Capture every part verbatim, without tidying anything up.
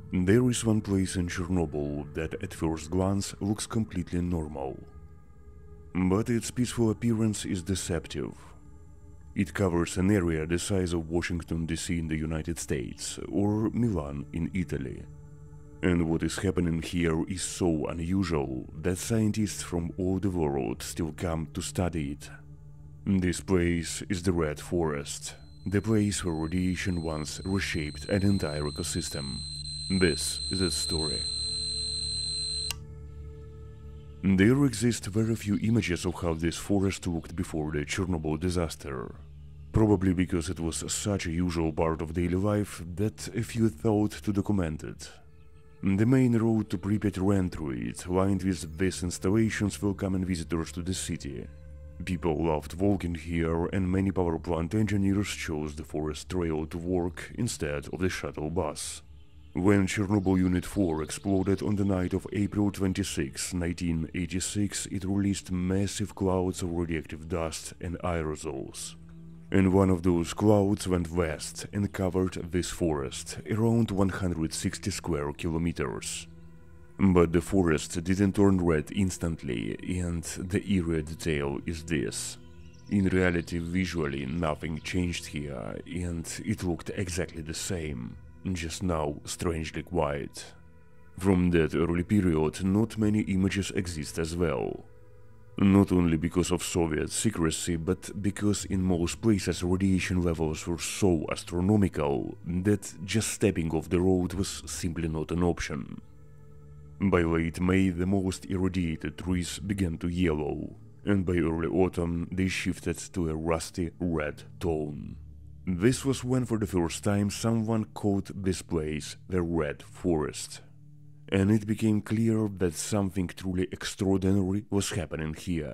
There is one place in Chernobyl that at first glance looks completely normal. But its peaceful appearance is deceptive. It covers an area the size of Washington D C in the United States or Milan in Italy. And what is happening here is so unusual that scientists from all the world still come to study it. This place is the Red Forest, the place where radiation once reshaped an entire ecosystem. This is its story. There exist very few images of how this forest looked before the Chernobyl disaster. Probably because it was such a usual part of daily life that a few thought to document it. The main road to Pripyat ran through it, lined with these installations welcoming visitors to the city. People loved walking here, and many power plant engineers chose the forest trail to work instead of the shuttle bus. When Chernobyl Unit four exploded on the night of April twenty-sixth, nineteen eighty-six, it released massive clouds of radioactive dust and aerosols. And one of those clouds went west and covered this forest, around one hundred sixty square kilometers. But the forest didn't turn red instantly, and the eerie detail is this. In reality, visually nothing changed here, and it looked exactly the same, just now strangely quiet. From that early period, not many images exist as well. Not only because of Soviet secrecy, but because in most places radiation levels were so astronomical that just stepping off the road was simply not an option. By late May, the most irradiated trees began to yellow, and by early autumn they shifted to a rusty red tone. This was when for the first time someone called this place the Red Forest. And it became clear that something truly extraordinary was happening here.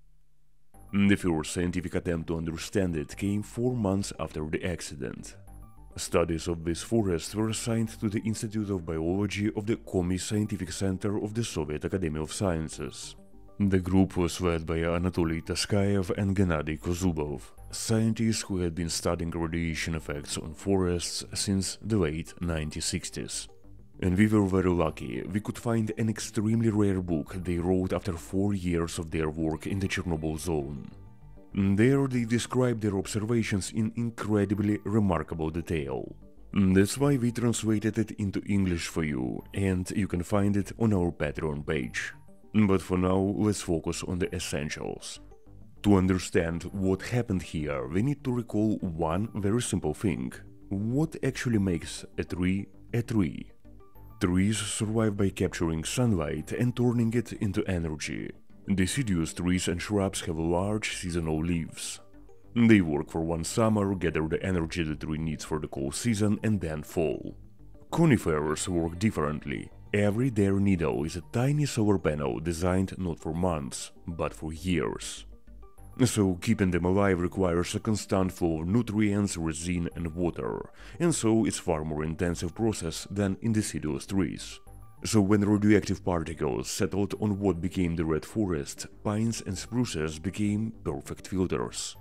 The first scientific attempt to understand it came four months after the accident. Studies of this forest were assigned to the Institute of Biology of the Komi Scientific Center of the Soviet Academy of Sciences. The group was led by Anatoly Taskayev and Gennady Kozubov, scientists who had been studying radiation effects on forests since the late nineteen sixties. And we were very lucky, we could find an extremely rare book they wrote after four years of their work in the Chernobyl zone. There they described their observations in incredibly remarkable detail. That's why we translated it into English for you, and you can find it on our Patreon page. But for now, let's focus on the essentials. To understand what happened here, we need to recall one very simple thing. What actually makes a tree a tree? Trees survive by capturing sunlight and turning it into energy. Deciduous trees and shrubs have large seasonal leaves. They work for one summer, gather the energy the tree needs for the cold season, and then fall. Conifers work differently. Every their needle is a tiny solar panel designed not for months, but for years. So keeping them alive requires a constant flow of nutrients, resin and water, and so it's far more intensive process than in deciduous trees. So when radioactive particles settled on what became the Red Forest, pines and spruces became perfect filters.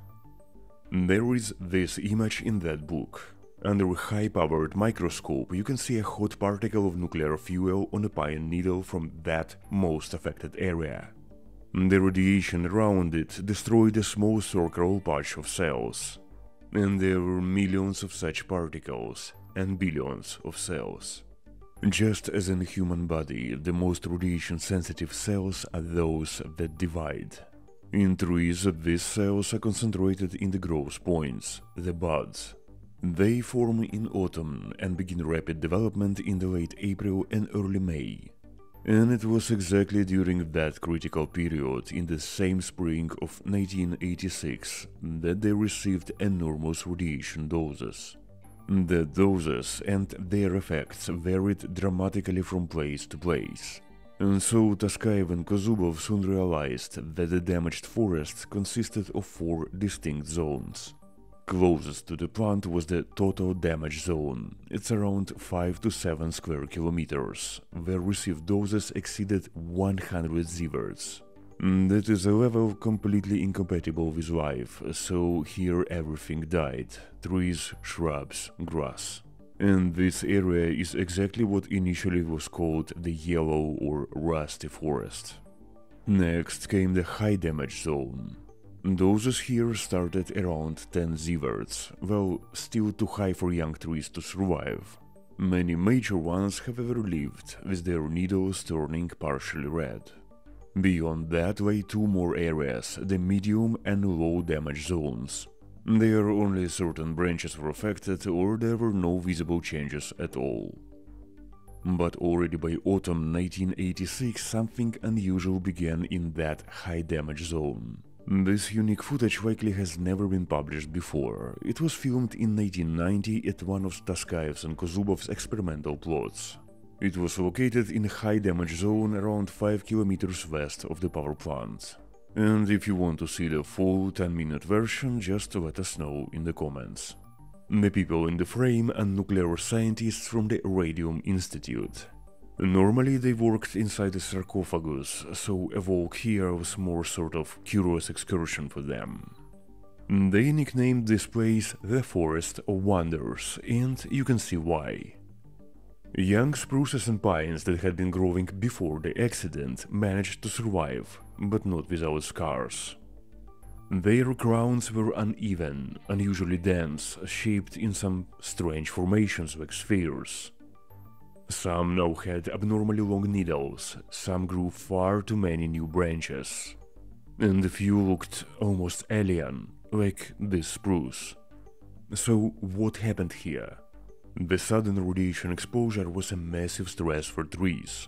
There is this image in that book. Under a high-powered microscope you can see a hot particle of nuclear fuel on a pine needle from that most affected area. The radiation around it destroyed a small circular patch of cells. And there were millions of such particles, and billions of cells. Just as in the human body, the most radiation-sensitive cells are those that divide. In trees, these cells are concentrated in the growth points, the buds. They form in autumn and begin rapid development in the late April and early May. And it was exactly during that critical period, in the same spring of nineteen eighty-six, that they received enormous radiation doses. The doses and their effects varied dramatically from place to place. And so Taskayev and Kozubov soon realized that the damaged forest consisted of four distinct zones. Closest to the plant was the total damage zone. It's around five to seven square kilometers, where received doses exceeded one hundred sieverts. That is a level completely incompatible with life, so here everything died: trees, shrubs, grass. And this area is exactly what initially was called the Yellow or Rusty Forest. Next came the High Damage Zone. Doses here started around ten sieverts, well, still too high for young trees to survive. Many major ones have ever lived, with their needles turning partially red. Beyond that lay two more areas, the medium and low damage zones. There only certain branches were affected or there were no visible changes at all. But already by autumn nineteen eighty-six something unusual began in that high damage zone. This unique footage likely has never been published before. It was filmed in nineteen ninety at one of Staskaev's and Kozubov's experimental plots. It was located in a high damage zone around five kilometers west of the power plant. And if you want to see the full ten minute version, just let us know in the comments. The people in the frame are nuclear scientists from the Radium Institute. Normally they worked inside a sarcophagus, so a walk here was more sort of curious excursion for them. They nicknamed this place the Forest of Wonders, and you can see why. Young spruces and pines that had been growing before the accident managed to survive, but not without scars. Their crowns were uneven, unusually dense, shaped in some strange formations like spheres. Some now had abnormally long needles, some grew far too many new branches, and a few looked almost alien, like this spruce. So what happened here? The sudden radiation exposure was a massive stress for trees,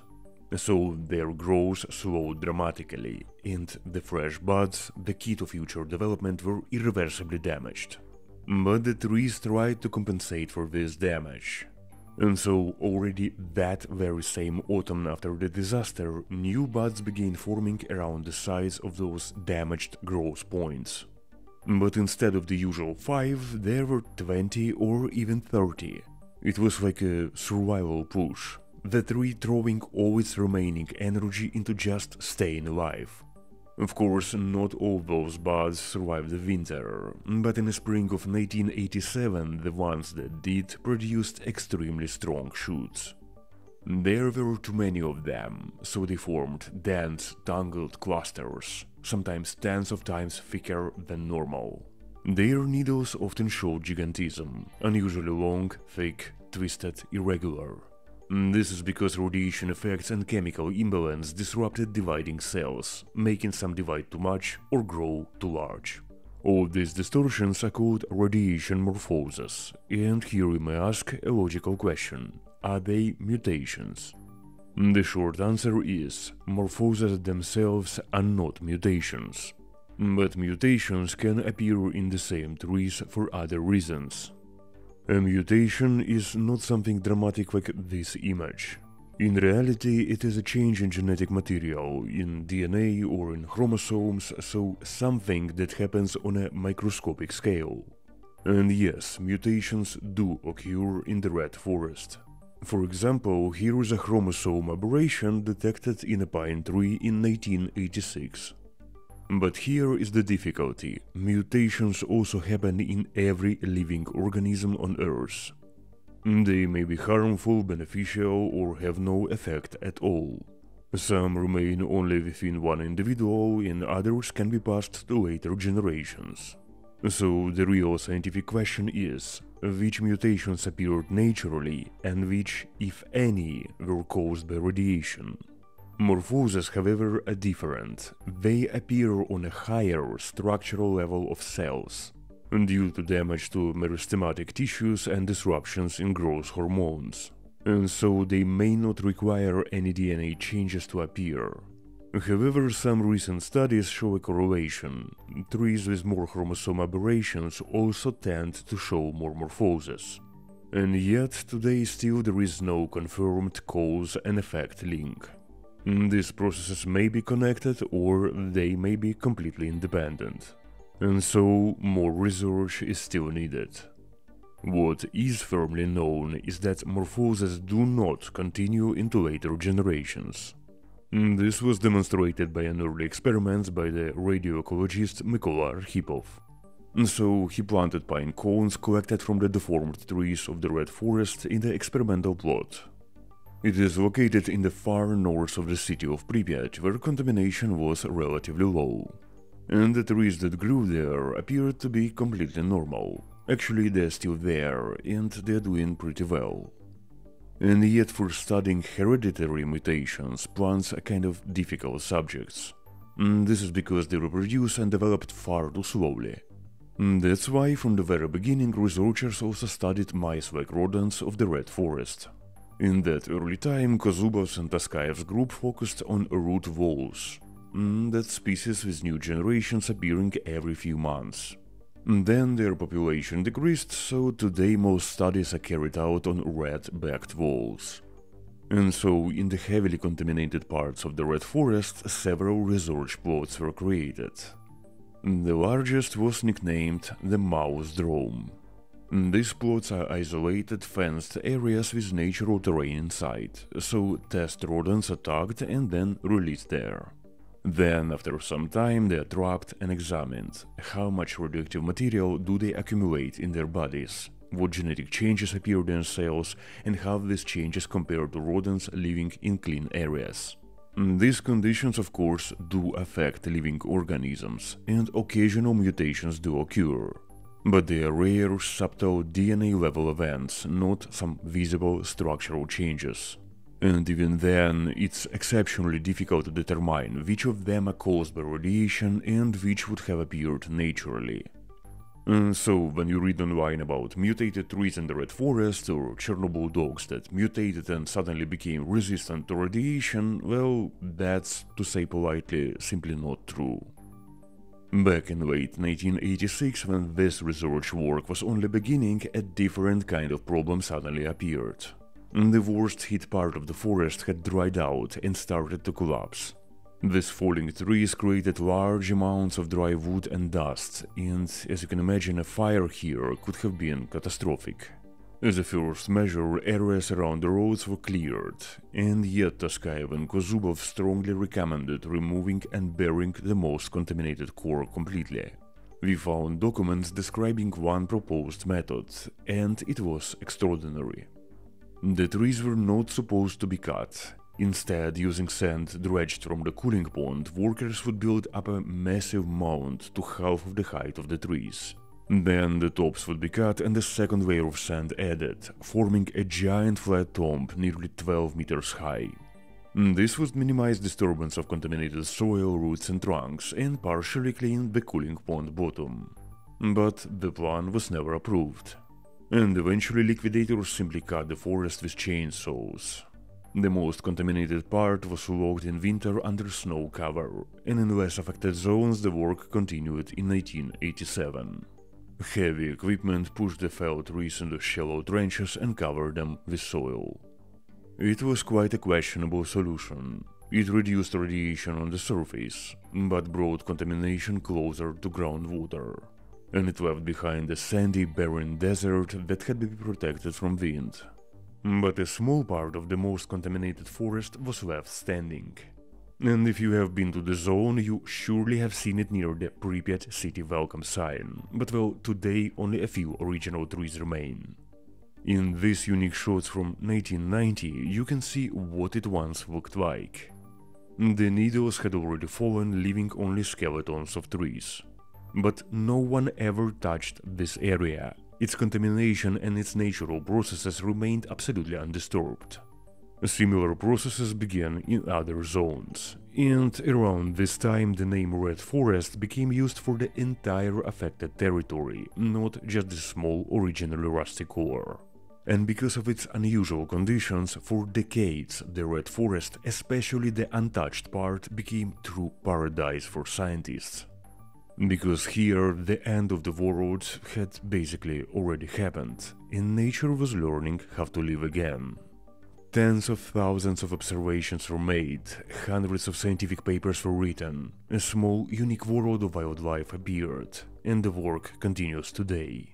so their growth slowed dramatically, and the fresh buds, the key to future development, were irreversibly damaged. But the trees tried to compensate for this damage. And so already that very same autumn after the disaster, new buds began forming around the sides of those damaged growth points. But instead of the usual five, there were twenty or even thirty. It was like a survival push, the tree throwing all its remaining energy into just staying alive. Of course, not all those buds survived the winter, but in the spring of nineteen eighty-seven the ones that did produced extremely strong shoots. There were too many of them, so they formed dense, tangled clusters, sometimes tens of times thicker than normal. Their needles often showed gigantism, unusually long, thick, twisted, irregular. This is because radiation effects and chemical imbalance disrupted dividing cells, making some divide too much or grow too large. All these distortions are called radiation morphoses, and here we may ask a logical question: are they mutations? The short answer is, morphoses themselves are not mutations. But mutations can appear in the same trees for other reasons. A mutation is not something dramatic like this image. In reality, it is a change in genetic material, in D N A or in chromosomes, so something that happens on a microscopic scale. And yes, mutations do occur in the Red Forest. For example, here is a chromosome aberration detected in a pine tree in nineteen eighty-six. But here is the difficulty: mutations also happen in every living organism on Earth. They may be harmful, beneficial, or have no effect at all. Some remain only within one individual, and others can be passed to later generations. So the real scientific question is, which mutations appeared naturally, and which, if any, were caused by radiation? Morphoses, however, are different. They appear on a higher structural level of cells, due to damage to meristematic tissues and disruptions in growth hormones, and so they may not require any D N A changes to appear. However, some recent studies show a correlation. Trees with more chromosome aberrations also tend to show more morphoses. And yet, today still there is no confirmed cause and effect link. These processes may be connected, or they may be completely independent. And so, more research is still needed. What is firmly known is that morphoses do not continue into later generations. This was demonstrated by an early experiment by the radioecologist Mykola Arkhipov. So he planted pine cones collected from the deformed trees of the Red Forest in the experimental plot. It is located in the far north of the city of Pripyat, where contamination was relatively low. And the trees that grew there appeared to be completely normal. Actually, they're still there, and they're doing pretty well. And yet, for studying hereditary mutations, plants are kind of difficult subjects. This is because they reproduce and developed far too slowly. That's why, from the very beginning, researchers also studied mice-like rodents of the Red Forest. In that early time, Kozubov's and Taskaev's group focused on root voles, that species with new generations appearing every few months. Then their population decreased, so today most studies are carried out on red-backed voles. And so, in the heavily contaminated parts of the Red Forest, several research plots were created. The largest was nicknamed the mouse-drome. These plots are isolated, fenced areas with natural terrain inside, so test rodents are tagged and then released there. Then, after some time, they are trapped and examined. How much radioactive material do they accumulate in their bodies? What genetic changes appeared in cells, and how these changes compare to rodents living in clean areas? These conditions, of course, do affect living organisms, and occasional mutations do occur. But they are rare, subtle D N A-level events, not some visible structural changes. And even then, it's exceptionally difficult to determine which of them are caused by radiation and which would have appeared naturally. And so, when you read online about mutated trees in the Red Forest or Chernobyl dogs that mutated and suddenly became resistant to radiation, well, that's, to say politely, simply not true. Back in late nineteen eighty-six, when this research work was only beginning, a different kind of problem suddenly appeared. The worst hit part of the forest had dried out and started to collapse. These falling trees created large amounts of dry wood and dust, and, as you can imagine, a fire here could have been catastrophic. As a first measure, areas around the roads were cleared, and yet Taskaev and Kozubov strongly recommended removing and burying the most contaminated core completely. We found documents describing one proposed method, and it was extraordinary. The trees were not supposed to be cut. Instead, using sand dredged from the cooling pond, workers would build up a massive mound to half of the height of the trees. Then the tops would be cut and a second layer of sand added, forming a giant flat tomb nearly twelve meters high. This would minimize disturbance of contaminated soil, roots and trunks, and partially clean the cooling pond bottom. But the plan was never approved. And eventually liquidators simply cut the forest with chainsaws. The most contaminated part was logged in winter under snow cover, and in less affected zones the work continued in nineteen eighty-seven. Heavy equipment pushed the felled trees into shallow trenches and covered them with soil. It was quite a questionable solution. It reduced radiation on the surface, but brought contamination closer to groundwater, and it left behind a sandy, barren desert that had been protected from wind. But a small part of the most contaminated forest was left standing. And if you have been to the zone, you surely have seen it near the Pripyat city welcome sign, but well, today only a few original trees remain. In these unique shots from nineteen ninety, you can see what it once looked like. The needles had already fallen, leaving only skeletons of trees. But no one ever touched this area. Its contamination and its natural processes remained absolutely undisturbed. Similar processes began in other zones, and around this time the name Red Forest became used for the entire affected territory, not just the small originally rusty core. And because of its unusual conditions, for decades the Red Forest, especially the untouched part, became true paradise for scientists. Because here the end of the world had basically already happened, and nature was learning how to live again. Tens of thousands of observations were made, hundreds of scientific papers were written, a small, unique world of wildlife appeared, and the work continues today.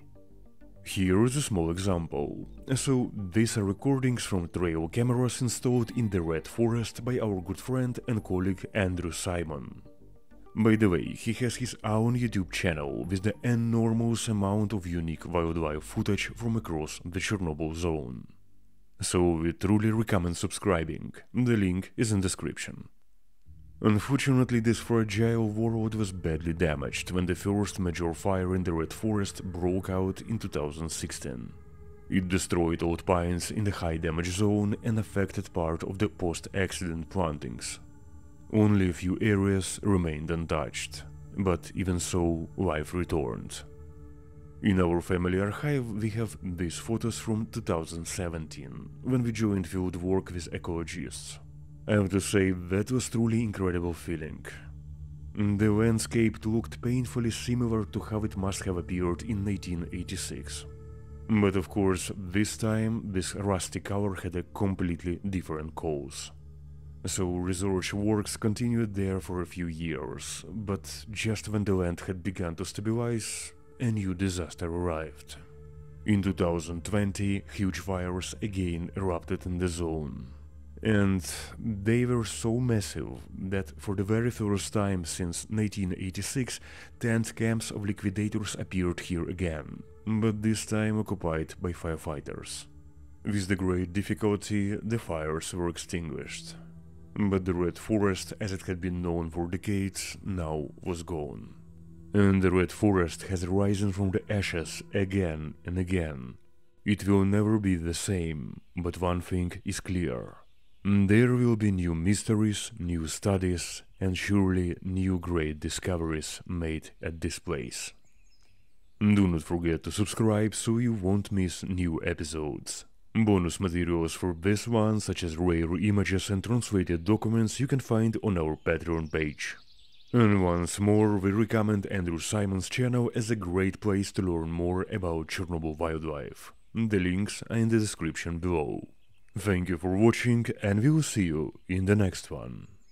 Here is a small example. So, these are recordings from trail cameras installed in the Red Forest by our good friend and colleague Andrew Simon. By the way, he has his own YouTube channel with the enormous amount of unique wildlife footage from across the Chernobyl zone. So we truly recommend subscribing, the link is in description. Unfortunately, this fragile world was badly damaged when the first major fire in the Red Forest broke out in two thousand sixteen. It destroyed old pines in the high damage zone and affected part of the post-accident plantings. Only a few areas remained untouched, but even so, life returned. In our family archive we have these photos from two thousand seventeen, when we joined field work with ecologists. I have to say, that was truly incredible feeling. The landscape looked painfully similar to how it must have appeared in nineteen eighty-six. But of course, this time this rusty color had a completely different cause. So research works continued there for a few years, but just when the land had begun to stabilize, a new disaster arrived. In two thousand twenty, huge fires again erupted in the zone. And they were so massive that for the very first time since nineteen eighty-six, tent camps of liquidators appeared here again, but this time occupied by firefighters. With the great difficulty, the fires were extinguished. But the Red Forest, as it had been known for decades, now was gone. And the Red Forest has risen from the ashes again and again. It will never be the same, but one thing is clear. There will be new mysteries, new studies, and surely new great discoveries made at this place. Do not forget to subscribe so you won't miss new episodes. Bonus materials for this one, such as rare images and translated documents, you can find on our Patreon page. And once more, we recommend Andrew Simon's channel as a great place to learn more about Chernobyl wildlife. The links are in the description below. Thank you for watching, and we will see you in the next one.